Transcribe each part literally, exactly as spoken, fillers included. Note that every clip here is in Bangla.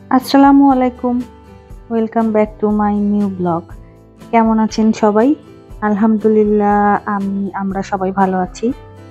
আসসালামু আলাইকুম, welcome back to my new blog. কেমন আছেন সবাই? আলহামদুলিল্লাহ, আমি আমরা সবাই ভালো আছি।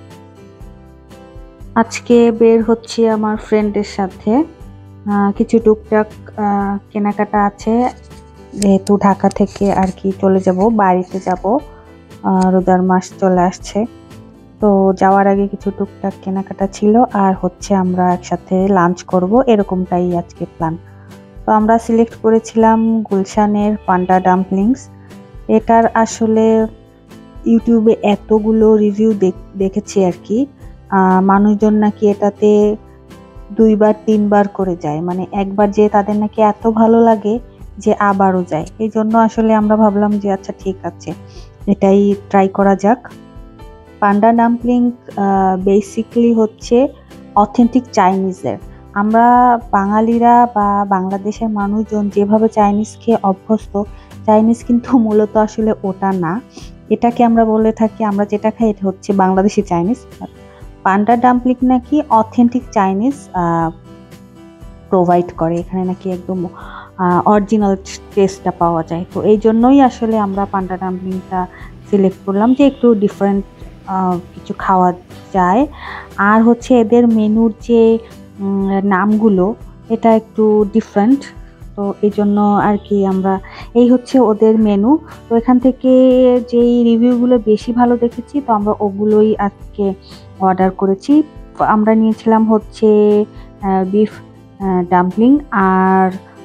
আজকে বের হচ্ছি আমার ফ্রেন্ডের সাথে। কিছু টুকটাক কেনাকাটা আছে, যেহেতু ঢাকা থেকে আর কি চলে যাব, বাড়িতে যাব। রোজার মাস চলে আসছে, তো যাওয়ার আগে কিছু টুকটাক কেনাকাটা ছিল, আর হচ্ছে আমরা একসাথে লাঞ্চ করব, এরকমটাই আজকে প্ল্যান। তো আমরা সিলেক্ট করেছিলাম গুলশানের পান্ডা ডাম্পলিংস। এটার আসলে ইউটিউবে এতগুলো রিভিউ দেখেছি আর কি, মানুষজন নাকি এটাতে দুইবার তিনবার করে যায়, মানে একবার যে তাদের নাকি এত ভালো লাগে যে আবারও যায়। এই জন্য আসলে আমরা ভাবলাম যে আচ্ছা ঠিক আছে, এটাই ট্রাই করা যাক। পান্ডা ডাম্পলিং বেসিকলি হচ্ছে অথেন্টিক চাইনিজের। আমরা বাঙালিরা বা বাংলাদেশের মানুষজন যেভাবে চাইনিজ খেয়ে অভ্যস্ত, চাইনিজ কিন্তু মূলত আসলে ওটা না। এটাকে আমরা বলে থাকি, আমরা যেটা খাই এটা হচ্ছে বাংলাদেশি চাইনিজ। পান্ডা ডাম্পলিং নাকি অথেন্টিক চাইনিজ প্রোভাইড করে, এখানে নাকি একদম অরিজিনাল টেস্টটা পাওয়া যায়। তো এই জন্যই আসলে আমরা পান্ডা ডাম্পলিংটা সিলেক্ট করলাম, যে একটু ডিফারেন্ট কিছু খাওয়া যায়। আর হচ্ছে এদের মেনুর যে নামগুলো এটা একটু ডিফারেন্ট, তো এই জন্য আর কি আমরা, এই হচ্ছে ওদের মেনু। তো এখান থেকে যেই রিভিউগুলো বেশি ভালো দেখেছি, তো আমরা ওগুলোই আজকে অর্ডার করেছি। আমরা নিয়েছিলাম হচ্ছে বিফ ডাম্পলিং আর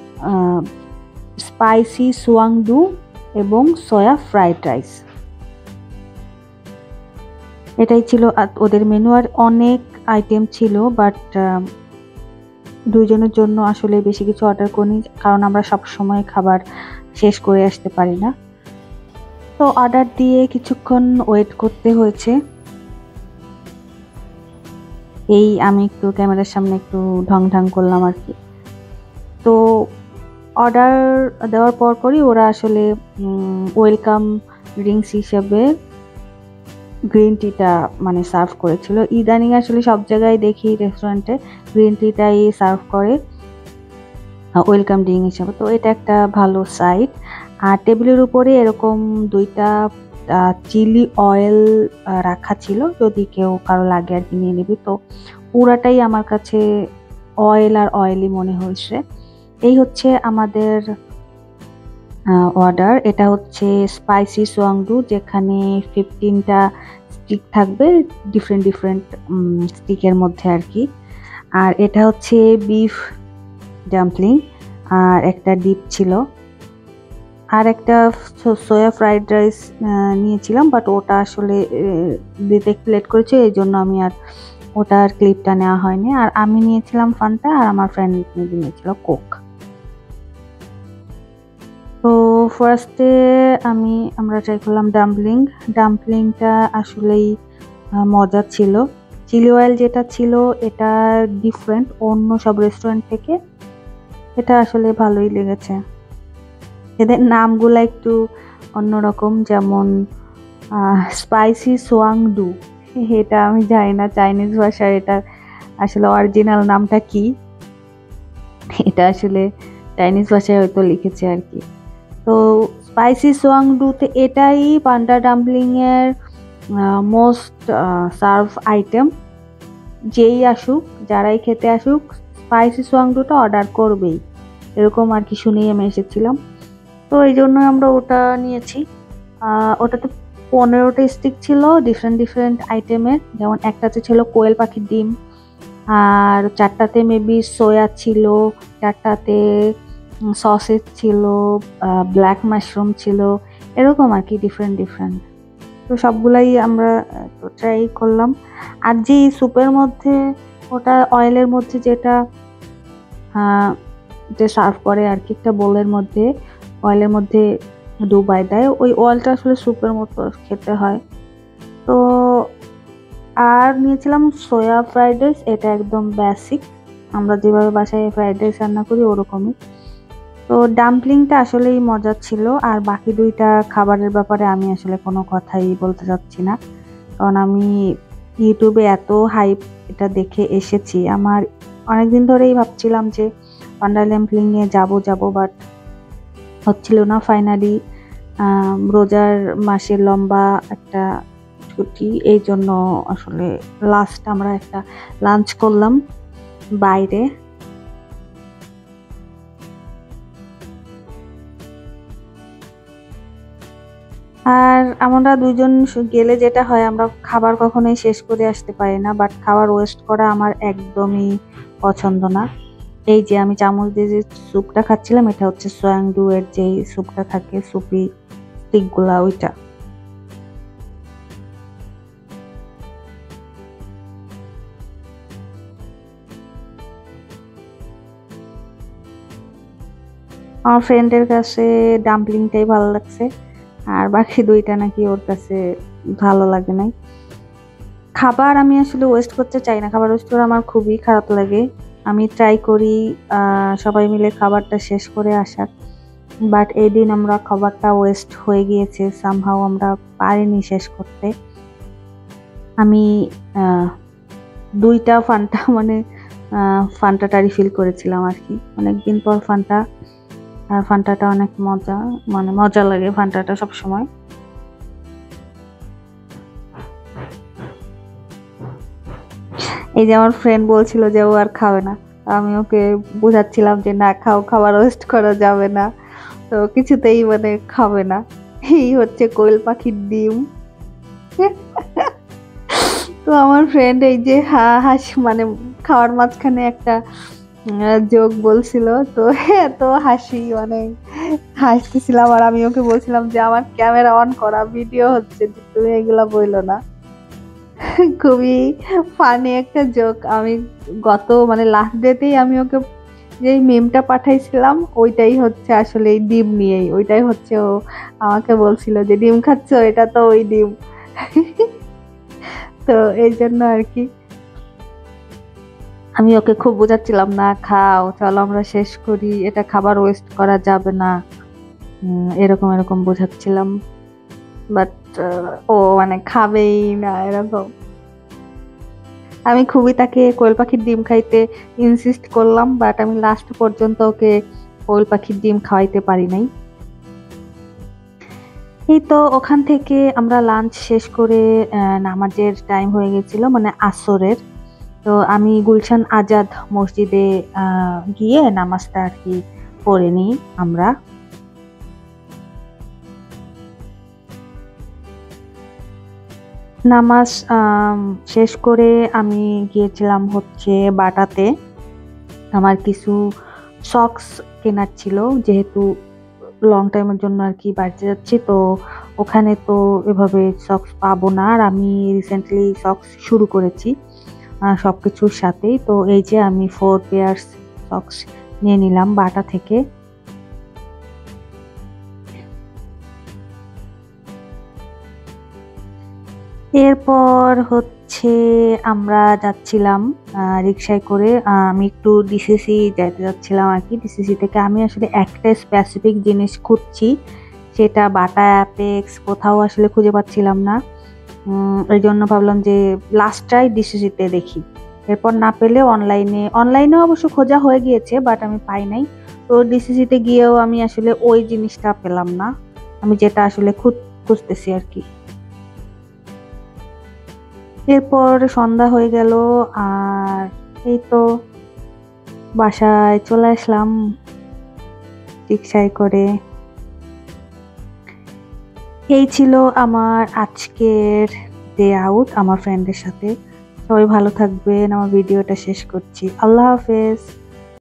স্পাইসি সোয়াংডু এবং সয়া ফ্রাইড রাইস, এটাই ছিল ওদের মেনু। আর অনেক আইটেম ছিল, বাট দুইজনের জন্য আসলে বেশি কিছু অর্ডার করিনি, কারণ আমরা সব সময় খাবার শেষ করে আসতে পারি না। তো অর্ডার দিয়ে কিছুক্ষণ ওয়েট করতে হয়েছে। এই আমি একটু ক্যামেরার সামনে একটু ঢং ঢং করলাম আর কি। তো অর্ডার দেওয়ার পর পরই ওরা আসলে ওয়েলকাম ড্রিঙ্কস হিসেবে গ্রিন টিটা মানে সার্ভ করেছিল। ইদানিং আসলে সব জায়গায় দেখি রেস্টুরেন্টে গ্রিন টিটাই সার্ভ করে ওয়েলকাম ড্রিঙ্ক হিসেবে, তো এটা একটা ভালো সাইড। আর টেবিলের উপরে এরকম দুইটা চিলি অয়েল রাখা ছিল, যদি কেউ কারো লাগে আর কি নিয়ে নিবি। তো পুরাটাই আমার কাছে অয়েল আর অয়েলি মনে হয়েছে। এই হচ্ছে আমাদের অর্ডার। এটা হচ্ছে স্পাইসি সোয়াংডু, যেখানে ফিফটিনটা স্টিক থাকবে, ডিফারেন্ট ডিফারেন্ট স্টিকের মধ্যে আর কি। আর এটা হচ্ছে বিফ ডাম্পলিং, আর একটা ডিপ ছিল। আর একটা সোয়া ফ্রাইড রাইস নিয়েছিলাম, বাট ওটা আসলে দিতে একটু লেট করেছে, এই জন্য আমি আর ওটার ক্লিপটা নেওয়া হয়নি। আর আমি নিয়েছিলাম ফান্টা, আর আমার ফ্রেন্ড নিয়েছিল কোক। তো ফার্স্টে আমি আমরা ট্রাই করলাম ডাম্পলিং। ডাম্পলিংটা আসলেই মজা ছিল। চিলি অয়েল যেটা ছিল এটা ডিফারেন্ট অন্য সব রেস্টুরেন্ট থেকে, এটা আসলে ভালোই লেগেছে। এদের নামগুলো একটু অন্যরকম, যেমন স্পাইসি সোয়াংডু, এটা আমি জানি না চাইনিজ ভাষার এটা আসলে অরিজিনাল নামটা কি, এটা আসলে চাইনিজ ভাষায় হয়তো লিখেছে আর কি। তো স্পাইসি সোয়াংডুতে এটাই পান্ডা ডাম্পলিং এর মোস্ট সার্ভ আইটেম। যেই আসুক, যারাই খেতে আসুক, স্পাইসি সোয়াংডুটা অর্ডার করবেই, এরকম আর কি শুনেই আমি এসেছিলাম। তো এই জন্য আমরা ওটা নিয়েছি। ওটাতে পনেরোটা স্টিক ছিল ডিফারেন্ট ডিফারেন্ট আইটেমের, যেমন একটাতে ছিল কোয়েল পাখির ডিম, আর চারটাতে মেবি সোয়া ছিল, চারটাতে সসেজ ছিল, ব্ল্যাক মাশরুম ছিল, এরকম আর কি ডিফারেন্ট ডিফারেন্ট। তো সবগুলাই আমরা ট্রাই করলাম। আর যে স্যুপের মধ্যে ওটা অয়েলের মধ্যে যেটা যে সার্ভ করে আর কি, একটা বোলের মধ্যে অয়েলের মধ্যে ডুবাই দেয়, ওই অয়েলটা আসলে স্যুপের মতো খেতে হয়। তো আর নিয়েছিলাম সোয়া ফ্রাইড রাইস, এটা একদম বেসিক, আমরা যেভাবে বাসায় ফ্রাইড রাইস রান্না করি ওরকমই। তো ডাম্পলিংটা আসলেই মজা ছিল। আর বাকি দুইটা খাবারের ব্যাপারে আমি আসলে কোনো কথাই বলতে চাচ্ছি না, কারণ আমি ইউটিউবে এত হাইপ এটা দেখে এসেছি। আমার অনেকদিন ধরেই ভাবছিলাম যে পান্ডা ডাম্পলিং এ যাবো যাবো বাট হচ্ছিল না। ফাইনালি রোজার মাসের লম্বা একটা ছুটি, এই জন্য আসলে লাস্ট আমরা একটা লাঞ্চ করলাম বাইরে। আর আমরা দুজন গেলে যেটা হয়, আমরা খাবার কখনোই শেষ করে আসতে পারি না, বাট খাবার ওয়েস্ট করা আমার একদমই পছন্দ না। এই যে আমি চামচ দিয়ে যে স্যুপটা খাচ্ছিলাম, এটা হচ্ছে সোয়াংডু এর যে স্যুপটা থাকে, সুপি স্টিক গুলা, ওইটা। আমার ফ্রেন্ডের কাছে ডাম্পলিংটাই ভালো লাগছে, আর বাকি দুইটা নাকি ওর কাছে ভালো লাগে নাই। খাবার আমি আসলে ওয়েস্ট করতে চাই না, খাবার ওয়েস্ট করে আমার খুবই খারাপ লাগে। আমি ট্রাই করি সবাই মিলে খাবারটা শেষ করে আসার, বাট এই দিন আমরা খাবারটা ওয়েস্ট হয়ে গিয়েছে, সামহাও আমরা পারিনি শেষ করতে। আমি দুইটা ফান্টা মানে ফান্টাটা রিফিল করেছিলাম আর কি, অনেকদিন পর ফান্টা। আর ফান্টাটা অনেক মজা, মানে মজা লাগে ফান্টাটা সবসময়। এই যে আমার ফ্রেন্ড বলছিল যে ও আর খাবে না, আমি ওকে বোঝাচ্ছিলাম যে না খাও, খাবার ওয়েস্ট করা যাবে না, তো কিছুতেই মানে খাবে না। এই হচ্ছে কোয়েল পাখির ডিম। তো আমার ফ্রেন্ড এই যে হা হাস মানে খাওয়ার মাঝখানে একটা জোক বলছিল, তো এত হাসি, মানে হাসতেছিলাম। আর আমি ওকে বলছিলাম যে আমার ক্যামেরা অন করা, ভিডিও হচ্ছে, তুমি এগুলা বইলো না। খুবই ফানি একটা জোক। আমি গত মানে লাস্ট ডেতেই আমি ওকে যে মেমটা পাঠাইছিলাম, ওইটাই হচ্ছে আসলে এই ডিম নিয়েই, ওইটাই হচ্ছে ও আমাকে বলছিল যে ডিম খাচ্ছ, এটা তো ওই ডিম। তো এই জন্য আর কি আমি ওকে খুব বোঝাচ্ছিলাম, না খাও, চলো আমরা শেষ করি, এটা খাবার ওয়েস্ট করা যাবে না, এরকম এরকম বোঝাচ্ছিলাম। বাট ও মানে খাবেই না এরকম। আমি খুবই তাকে কোয়েল পাখির ডিম খাইতে ইনসিস্ট করলাম, বাট আমি লাস্ট পর্যন্ত ওকে কোয়েল পাখির ডিম খাওয়াইতে পারি নাই। এই তো ওখান থেকে আমরা লাঞ্চ শেষ করে নামাজের টাইম হয়ে গেছিল, মানে আসরের। তো আমি গুলশান আজাদ মসজিদে গিয়ে নামাজটা আর কি পড়ে নিই আমরা। নামাজ শেষ করে আমি গিয়েছিলাম হচ্ছে বাটাতে, আমার কিছু সক্স কেনার ছিল, যেহেতু লং টাইমের জন্য আর কি বাড়িতে যাচ্ছি, তো ওখানে তো এভাবে সক্স পাবো না। আর আমি রিসেন্টলি সক্স শুরু করেছি সব কিছুর সাথেই, তো এই যে আমি ফোর পেয়ার্স সক্স নিয়ে নিলাম বাটা থেকে। এরপর হচ্ছে আমরা যাচ্ছিলাম রিক্সায় করে, আমি একটু ডিসিসি যাইতে যাচ্ছিলাম আর কি। ডিসিসি থেকে আমি আসলে একটা স্পেসিফিক জিনিস খুঁজছি, সেটা বাটা অ্যাপেক্স কোথাও আসলে খুঁজে পাচ্ছিলাম না। এই জন্য ভাবলাম যে লাস্টটাই ডিসিসিতে দেখি, এরপর না পেলে অনলাইনে, অনলাইনে অবশ্য খোঁজা হয়ে গিয়েছে, বাট আমি পাই নাই। তো ডিসিসিতে গিয়েও আমি আসলে ওই জিনিসটা পেলাম না, আমি যেটা আসলে খুঁজতেছি আর কি। এরপর সন্ধ্যা হয়ে গেল, আর এই তো বাসায় চলে আসলাম রিক্সায় করে। এই ছিল আমার আজকের ডে আউট আমার ফ্রেন্ডের সাথে। সবাই ভালো থাকবেন, আমার ভিডিওটা শেষ করছি। আল্লাহ হাফেজ।